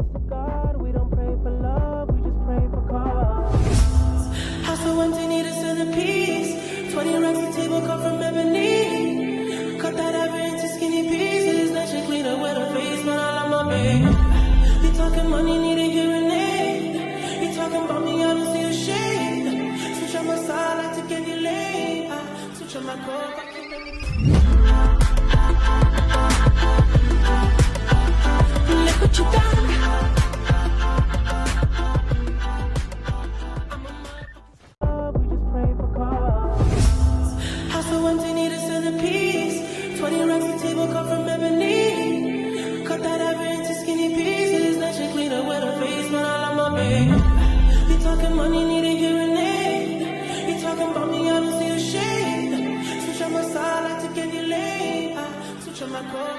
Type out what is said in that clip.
close to God. We don't pray for love, we just pray for cause. House so empty, need a centerpiece. 20 racks a table come from ebony. Cut that ever into skinny pieces. Then she clean up with her face, but I love my babe. You talking money, need a hearing aid. You talking about me, I don't see a shade. Switch on my side, I to get you laid. Switch on my coke, I keep everything. Look what you done. We just pray for cause. House so empty, need a centerpiece. 20 racks a table come from ebony. Cut that ever into skinny pieces. Then she clean up with her face, but I love my babe. You talking money, need a hearing aid. You talking about me, I don't see a shade. Switch on my side, I to get you laid. Switch on my coat.